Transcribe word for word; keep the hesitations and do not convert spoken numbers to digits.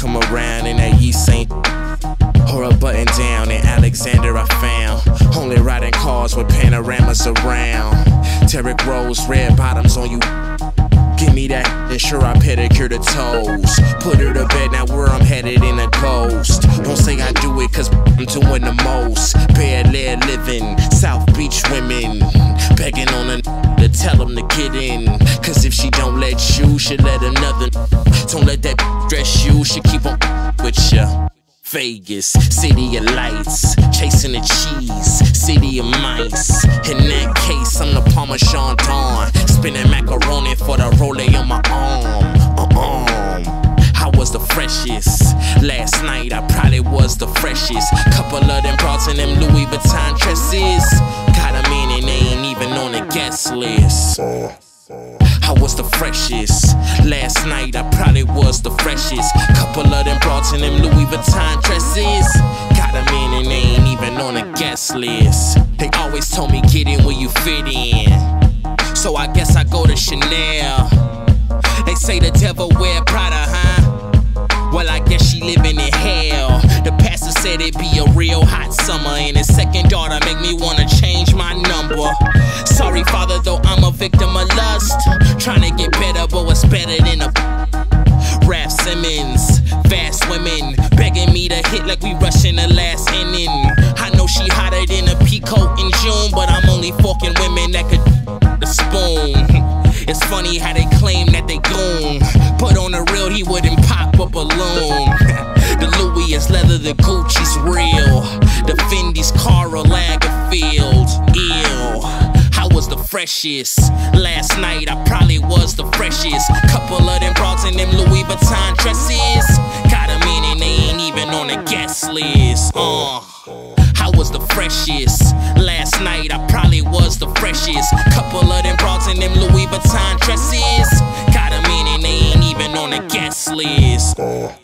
come around in that Yeast Saint or a button down in Alexander I found. Only riding cars with panoramas around. Derrick Rose, red bottoms on you. Give me that, and sure I pedicure the toes. Put her to bed, now where I'm headed in a ghost. Don't say I do it cause I'm doing the most. Bad Air living, South Beach women begging on a to tell them to get in. Cause if she don't let you, she'll let another. Don't let that dress you, she keep on with ya. Vegas, city of lights, chasing the cheese, city of mice. In that case, I'm the Parmesan Don, spinning macaroni for the rollie on my arm. Uh-uh. I was the freshest. Last night I probably was the freshest. Couple of them brought in them Louis Vuitton dresses. Got them in and they ain't even on the guest list. I was the freshest. Last night I probably was the freshest. Couple of them brought in them Louis Vuitton dresses. Got them in and they ain't even on the guest list. They always told me get in where you fit in, so I guess I go to Chanel. They say the devil wear Prada, huh? Well, I guess she living in hell. The pastor said it'd be a real hot summer, and his second daughter make me wanna change my number. Sorry, father, though I'm a victim of lust. Trying to get better, but what's better than a Raf Simons? Fast women begging me to hit like we rushing the last inning. I know she hotter than a peacoat in June, but I'm only fucking women that could the spoon. It's funny how they claim that they goon, but on the real he wouldn't pop a balloon. The Louis is leather, the Gucci's real. The Fendi's Karl Lagerfeld. Ew, I was the freshest. Last night I probably was the freshest. Couple of them brought in them Louis Vuitton dresses. Got them in and they ain't even on the guest list. Uh, I was the freshest. Last night I probably was the freshest. Couple of them brought in them Louis Vuitton dresses. Got them in and they ain't even on the guest list.